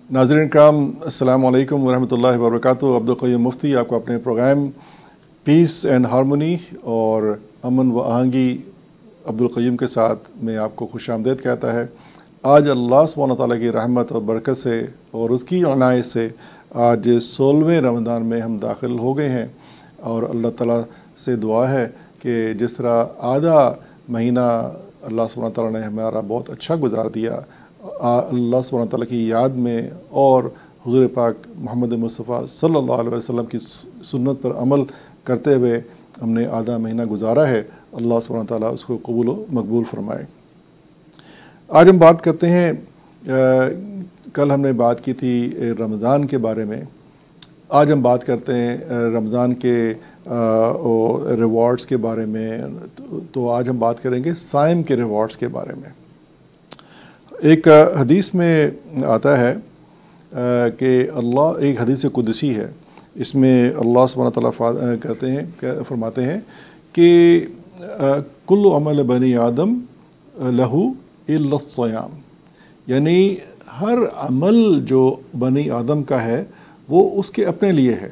नाज़रीन कराम, अस्सलामु अलैकुम वरहमतुल्लाहि वबरकातुहू। अब्दुल क़य्यूम मुफ्ती आपको अपने प्रोग्राम पीस एंड हारमोनी और अमन व आहंगी अब्दुल क़य्यूम के साथ मैं आपको खुशामदीद कहता है। आज अल्लाह सुब्हानहू व तआला की रहमत और बरकत से और उसकी इनायत से आज 16वें रमज़ान में हम दाखिल हो गए हैं और अल्लाह ताला से दुआ है कि जिस तरह आधा महीना अल्लाह सुब्हानहू व तआला ने हमारा बहुत अच्छा गुजार दिया, अल्लाह सुब्हानहू व तआला की याद में और हुज़ूर पाक मोहम्मद मुस्तफ़ा सल्लल्लाहु अलैहि वसल्लम की सुन्नत पर अमल करते हुए हमने आधा महीना गुजारा है। अल्लाह सुब्हानहू व तआला उसको कबूल व मकबूल फरमाए। आज हम बात करते हैं, कल हमने बात की थी रमज़ान के बारे में। आज हम बात करते हैं रमज़ान के रिवॉर्ड्स के बारे में। तो आज हम बात करेंगे साइम के रिवॉर्ड्स के बारे में। एक हदीस में आता है कि अल्लाह, एक हदीस कुदसी है, इसमें अल्लाह सुब्हानहू व तआला कहते हैं, फरमाते हैं कि कुल्लु अमल बनी आदम लहू इल्ला सियाम, यानी हर अमल जो बनी आदम का है वो उसके अपने लिए है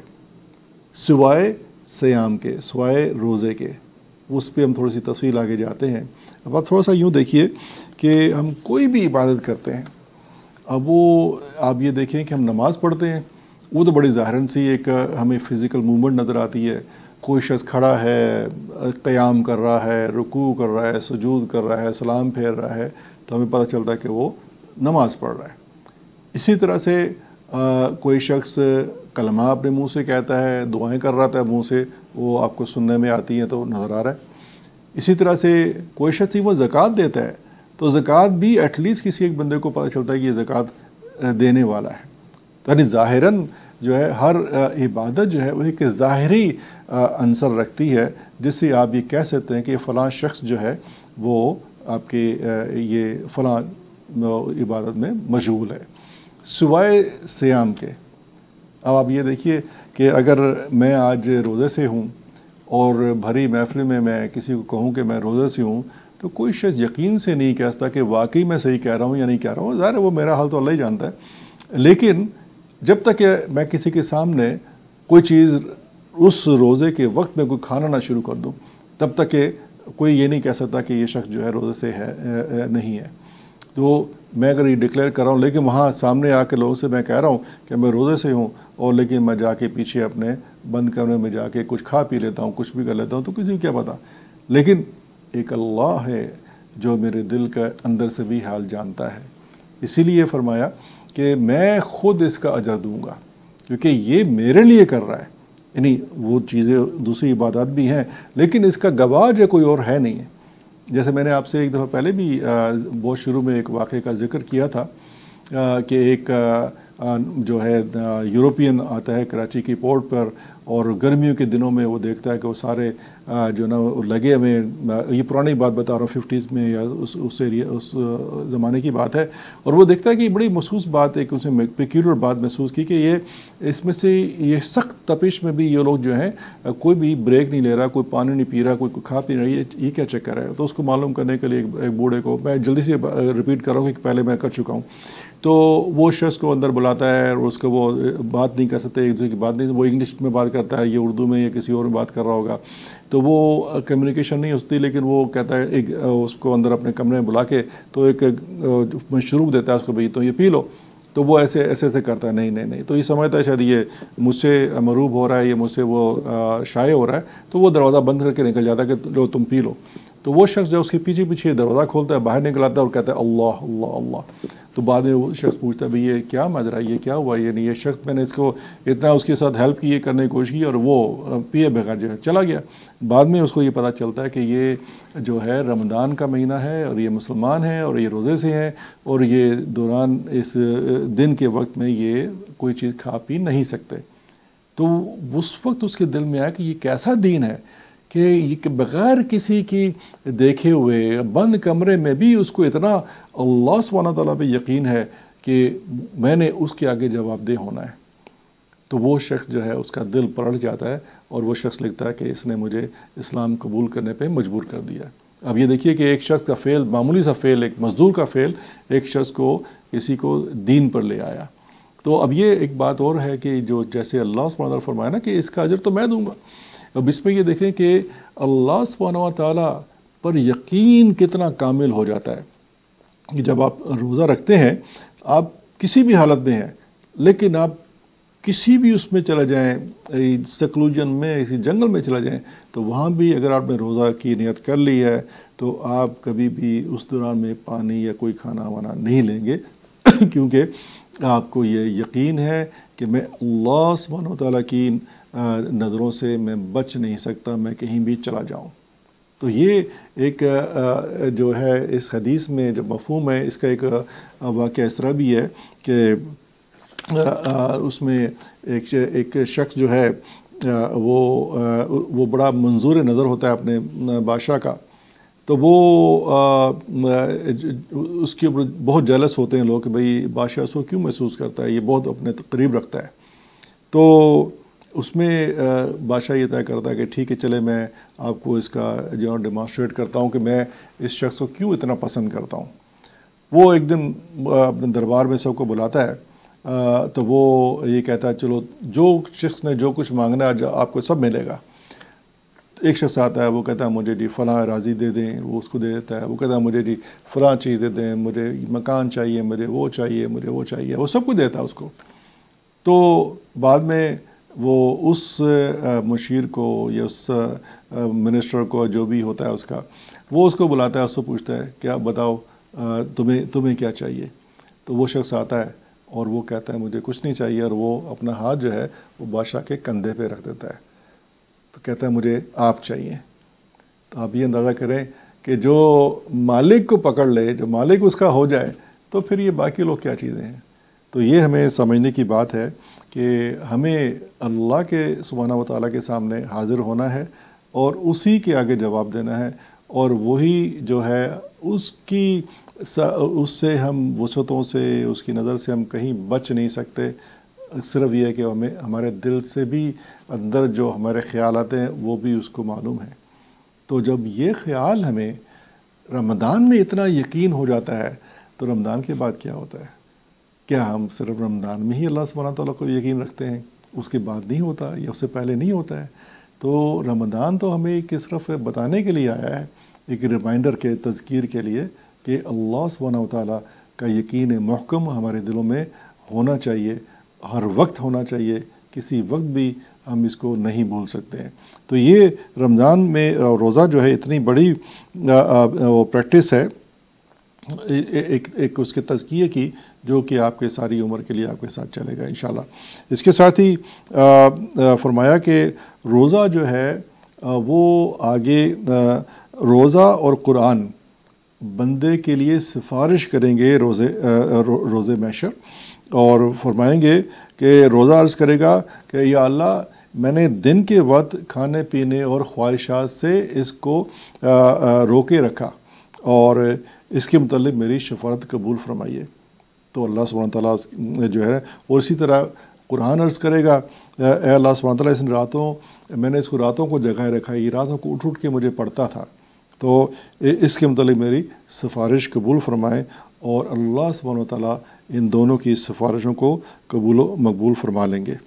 सिवाय सियाम के, सिवाय रोज़े के। उस पर हम थोड़ी सी तफसील आगे जाते हैं। अब आप थोड़ा सा यूँ देखिए कि हम कोई भी इबादत करते हैं, अब वो आप ये देखें कि हम नमाज़ पढ़ते हैं, वो तो बड़ी ज़ाहिरन सी एक हमें फ़िज़िकल मूवमेंट नज़र आती है। कोई शख्स खड़ा है, क़याम कर रहा है, रुकू कर रहा है, सुजूद कर रहा है, सलाम फेर रहा है, तो हमें पता चलता है कि वो नमाज़ पढ़ रहा है। इसी तरह से कोई शख्स कलमा अपने मुंह से कहता है, दुआएं कर रहा था मुंह से, वो आपको सुनने में आती हैं तो नज़र आ रहा है। इसी तरह से कोई शख्स वो ज़कात देता है, तो ज़कात भी एटलीस्ट किसी एक बंदे को पता चलता है कि ये ज़कात देने वाला है। तो यानी ज़ाहिरन जो है हर इबादत जो है वो एक ज़ाहिरी अंसर रखती है, जिससे आप ये कह सकते हैं कि फ़लाँ शख्स जो है वो आपके ये फ़लाँ इबादत में मशगूल है सिवाय सियाम के। अब आप ये देखिए कि अगर मैं आज रोज़े से हूँ और भरी महफिल में मैं किसी को कहूँ कि मैं रोज़े से हूँ, तो कोई शख्स यकीन से नहीं कह सकता कि वाकई मैं सही कह रहा हूँ या नहीं कह रहा हूँ। ज़ाहिर है वो मेरा हाल तो अल्लाह ही जानता है, लेकिन जब तक मैं किसी के सामने कोई चीज़ उस रोज़े के वक्त में कोई खाना ना शुरू कर दूँ, तब तक के कोई ये नहीं कह सकता कि ये शख्स जो है रोज़े से है नहीं है। तो मैं अगर ये डिक्लेयर कर रहा हूँ, लेकिन वहाँ सामने आके लोगों से मैं कह रहा हूँ कि मैं रोज़े से हूँ, और लेकिन मैं जाके पीछे अपने बंद कमरे में जाके कुछ खा पी लेता हूँ, कुछ भी कर लेता हूँ, तो किसी को क्या पता। लेकिन एक अल्लाह है जो मेरे दिल का अंदर से भी हाल जानता है, इसीलिए फरमाया कि मैं ख़ुद इसका अजर दूँगा, क्योंकि ये मेरे लिए कर रहा है। यानी वो चीज़ें दूसरी इबादत भी हैं, लेकिन इसका गवाह जो कोई और है नहीं है। जैसे मैंने आपसे एक दफ़ा पहले भी बहुत शुरू में एक वाक़े का ज़िक्र किया था कि एक जो है यूरोपियन आता है कराची की पोर्ट पर, और गर्मियों के दिनों में वो देखता है कि वो सारे जो ना लगे हमें, ये पुरानी बात बता रहा हूँ 50s में या उस एरिया उस ज़माने की बात है, और वो देखता है कि बड़ी महसूस बात है कि उसने पेक्यूलर बात महसूस की कि ये इसमें से ये सख्त तपिश में भी ये लोग जो हैं कोई भी ब्रेक नहीं ले रहा, कोई पानी नहीं पी रहा, कोई खा पी रहा है, ये क्या चक्कर है। तो उसको मालूम करने के लिए एक बूढ़े को, मैं जल्दी से रिपीट कर रहा हूँ कि पहले मैं कर चुका हूँ, तो वो शख्स को अंदर बुलाता है और उसको वो बात नहीं कर सकते, एक दूसरे की बात नहीं, वो इंग्लिश में बात करता है, ये उर्दू में या किसी और में बात कर रहा होगा, तो वो कम्युनिकेशन नहीं होती। लेकिन वो कहता है एक उसको अंदर अपने कमरे में बुला के तो एक मशरूब देता है उसको, भाई तो ये पी लो। तो वो ऐसे ऐसे करता है, नहीं नहीं नहीं, तो ये समझता है शायद ये मुझसे मरूब हो रहा है, ये मुझसे वो शाये हो रहा है, तो वो दरवाज़ा बंद करके निकल जाता है कि लो तुम पी लो। तो वो शख्स जो उसके पीछे पीछे दरवाज़ा खोलता है, बाहर निकल आता है और कहता है अल्लाह अल्लाह अल्लाह। तो बाद में वो शख्स पूछता है भाई ये क्या मजरा है, ये क्या हुआ, ये नहीं, ये शख्स मैंने इसको इतना उसके साथ हेल्प की, करने की कोशिश की, और वो पिए बगैर जो है चला गया। बाद में उसको ये पता चलता है कि ये जो है रमज़ान का महीना है और ये मुसलमान है और ये रोज़े से हैं, और ये दौरान इस दिन के वक्त में ये कोई चीज़ खा पी नहीं सकते। तो उस वक्त उसके दिल में आया कि ये कैसा दीन है कि ये बग़ैर किसी की देखे हुए बंद कमरे में भी उसको इतना अल्लाह सुब्हानहू व तआला पे यकीन है कि मैंने उसके आगे जवाबदेह होना है। तो वो शख्स जो है उसका दिल पलट जाता है और वो शख्स लिखता है कि इसने मुझे इस्लाम कबूल करने पे मजबूर कर दिया। अब ये देखिए कि एक शख्स का फ़ेल, मामूली सा फ़ेल, एक मज़दूर का फ़ेल एक शख्स को किसी को दीन पर ले आया। تو اب یہ ایک بات اور ہے کہ جو جیسے اللہ سبحانہ وتعالیٰ فرمایا نا کہ اس کا اجر تو میں دوں گا، اب اس میں یہ دیکھیں کہ اللہ سبحانہ وتعالیٰ پر یقین کتنا کامل ہو جاتا ہے کہ جب آپ روزہ رکھتے ہیں، آپ کسی بھی حالت میں ہیں، لیکن آپ کسی بھی اس میں چلے جائیں، سیکلوجن میں کسی جنگل میں چلے جائیں، تو وہاں بھی اگر آپ نے روزہ کی نیت کر لی ہے تو آپ کبھی بھی اس دوران میں پانی یا کوئی کھانا وانا نہیں لیں گے کیونکہ آپ کو یہ یقین ہے کہ میں اللہ سبحانہ وتعالیٰ کی نظروں سے میں بچ نہیں سکتا، میں کہیں بھی چلا جاؤں۔ تو یہ ایک جو ہے اس حدیث میں جو مفہوم ہے، اس کا ایک واقعہ اس طرح بھی ہے کہ اس میں ایک شخص جو ہے وہ بڑا منظور نظر ہوتا ہے اپنے بادشاہ کا، تو وہ اس کے اوپر بہت جیلس ہوتے ہیں لوگ کہ بھئی بادشاہ اس کو کیوں محسوس کرتا ہے، یہ بہت اپنے قریب رکھتا ہے۔ تو اس میں بادشاہ یہ طے کرتا ہے کہ ٹھیک ہے چلے میں آپ کو اس کا جو ڈیمانسٹریٹ کرتا ہوں کہ میں اس شخص کو کیوں اتنا پسند کرتا ہوں۔ وہ ایک دن اپنے دربار میں سب کو بلاتا ہے، تو وہ یہ کہتا ہے چلو جو شخص نے جو کچھ مانگنا ہے آپ کو سب ملے گا۔ ایک شخص آتا ہے، وہ کہتا ہے مجھے جی فلاں راضی دے دیں، وہ اس کو دے دیتا ہے۔ وہ کہتا ہے مجھے جی فلاں چیز دے دیں، مجھے مکان چاہیے، مجھے وہ چاہیے، مجھے وہ چاہیے، وہ سب کچھ دیتا ہے اس کو۔ تو بعد میں وہ اس مشیر کو یا اس منسٹر کو جو بھی ہوتا ہے اس کا، وہ اس کو بلاتا ہے، اس کو پوچھتا ہے کیا بتاؤ تمہیں کیا چاہیے؟ تو وہ شخص آتا ہے اور وہ کہتا ہے مجھے کچھ نہیں چاہیے، اور وہ اپنا ہاتھ جو ہے وہ بادشاہ کے کندھے پہ رکھ دیتا ہے، تو کہتا ہے مجھے آپ چاہیے۔ تو آپ یہ اندازہ کریں کہ جو مالک کو پکڑ لے، جو مالک اس کا ہو جائے، تو پھر یہ باقی لوگ کیا چیزیں ہیں۔ تو یہ ہمیں سمجھنے کی بات ہے کہ ہمیں اللہ کے سبحانہ وتعالیٰ کے سامنے حاضر ہونا ہے اور اسی کے آگے جواب دینا ہے، اور وہی جو ہے اس سے ہم وسعتوں سے، اس کی نظر سے ہم کہیں بچ نہیں سکتے۔ صرف یہ ہے کہ ہمارے دل سے بھی اندر جو ہمارے خیالات ہیں وہ بھی اس کو معلوم ہے۔ تو جب یہ خیال ہمیں رمضان میں اتنا یقین ہو جاتا ہے تو رمضان کے بعد کیا ہوتا ہے؟ کیا ہم صرف رمضان میں ہی اللہ سبحانہ تعالیٰ کو یقین رکھتے ہیں، اس کے بعد نہیں ہوتا یا اس سے پہلے نہیں ہوتا ہے؟ تو رمضان تو ہمیں ایک صرف بتانے کے لیے آیا ہے، ایک ریمائنڈر کے تذکیر کے لیے کہ اللہ سبحانہ تعالیٰ کا یقین محکم ہمارے دلوں میں ہونا چاہیے، ہر وقت ہونا چاہیے، کسی وقت بھی ہم اس کو نہیں بھول سکتے ہیں۔ تو یہ رمضان میں روزہ جو ہے اتنی بڑی پریکٹس ہے ایک اس کے تزکیے کی، جو کہ آپ کے ساری عمر کے لیے آپ کے ساتھ چلے گا انشاءاللہ۔ اس کے ساتھ ہی فرمایا کہ روزہ جو ہے وہ آگے روزہ اور قرآن بندے کے لیے سفارش کریں گے روزے محشر، اور فرمائیں گے کہ روزہ عرض کرے گا کہ یا اللہ میں نے دن کے وقت کھانے پینے اور خواہشات سے اس کو روکے رکھا، اور اس کے متعلق میری شفاعت قبول فرمائیے۔ تو اللہ سبحانہ تعالیٰ جو ہے، اور اسی طرح قرآن عرض کرے گا اے اللہ سبحانہ تعالیٰ میں نے اس کو راتوں کو جگائے رکھا ہے، یہ راتوں کو اٹھ کے مجھے پڑھتا تھا، تو اس کے متعلق میری سفارش قبول فرمائے، اور اللہ سبحانہ تعالیٰ ان دونوں کی سفارشوں کو قبول و مقبول فرما لیں گے۔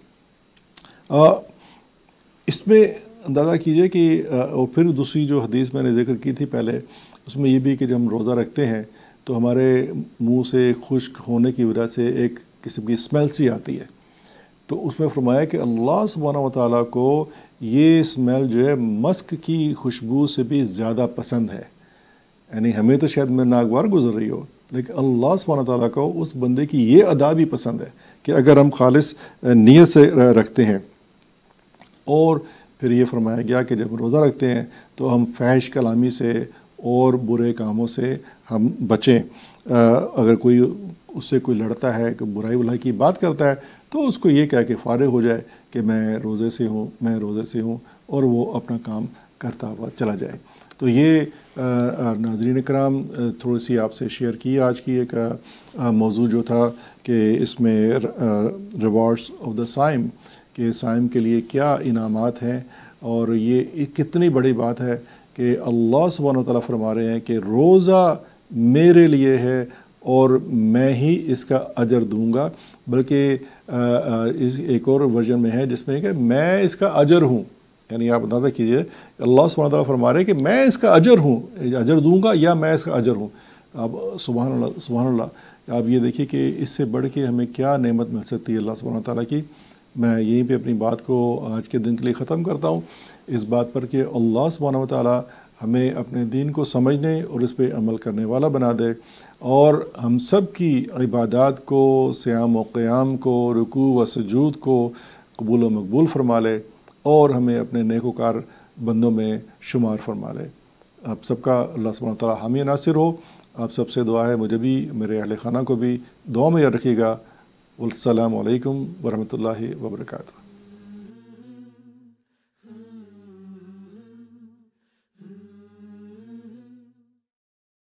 اس میں اندازہ کیجئے کہ اور پھر دوسری جو حدیث میں نے ذکر کی تھی پہلے، اس میں یہ بھی کہ جب ہم روزہ رکھتے ہیں تو ہمارے منہ سے خشک ہونے کی وجہ سے ایک قسم کی اسمیل سی آتی ہے، تو اس میں فرمایا کہ اللہ سبحانہ وتعالیٰ کو یہ اسمیل جو ہے مسک کی خوشبو سے بھی زیادہ پسند ہے۔ یعنی ہمیں تو شاید میں ناگوار گزر رہی ہو، لیکن اللہ سبحانہ تعالیٰ کو اس بندے کی یہ ادا بھی پسند ہے کہ اگر ہم خالص نیت سے رکھتے ہیں۔ اور پھر یہ فرمایا گیا کہ جب روزہ رکھتے ہیں تو ہم فحش کلامی سے اور برے کاموں سے ہم بچیں۔ اگر کوئی اس سے کوئی لڑتا ہے، کہ برائی بلائی کی بات کرتا ہے، تو اس کو یہ کہہ کے فارغ ہو جائے کہ میں روزے سے ہوں، اور وہ اپنا کام کرتا ہوا چلا جائے۔ تو یہ ناظرین اکرام تھوڑی سی آپ سے شیئر کی آج کی ایک موضوع جو تھا کہ اس میں ریوارڈز آف دا صائم، کہ صائم کے لیے کیا انعامات ہیں، اور یہ کتنی بڑی بات ہے کہ اللہ سبحانہ وتعالیٰ فرما رہے ہیں کہ روزہ میرے لیے ہے اور میں ہی اس کا اجر دوں گا، بلکہ ایک اور ورژن میں ہے جس میں کہ میں اس کا اجر ہوں، یعنی آپ اندازہ کیجئے اللہ سبحانہ تعالیٰ فرما رہے ہیں کہ میں اس کا اجر ہوں، اجر دوں گا یا میں اس کا اجر ہوں۔ اب سبحان اللہ سبحان اللہ، آپ یہ دیکھیے کہ اس سے بڑھ کے ہمیں کیا نعمت مل سکتی ہے اللہ سبحانہ تعالیٰ کی۔ میں یہیں پہ اپنی بات کو آج کے دن کے لیے ختم کرتا ہوں، اس بات پر کہ اللہ سبحانہ تعالیٰ ہمیں اپنے دین کو سمجھنے اور اس پہ عمل کرنے والا بنا دے، اور ہم سب کی عبادات کو، صیام و قیام کو، رکوع و سجود کو قبول و مقبول فرما لے، اور ہمیں اپنے نیکوکار بندوں میں شمار فرما لے۔ آپ سب کا اللہ سبحانہ تعالیٰ حامی ناصر ہو۔ آپ سب سے دعا ہے، مجھے بھی میرے اہل خانہ کو بھی دعا میں یاد رکھیے گا۔ السلام علیکم ورحمۃ اللہ وبرکاتہ۔